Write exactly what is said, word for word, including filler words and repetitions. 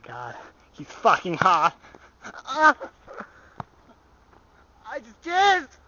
god. He's fucking hot. Ah! I just jizzed!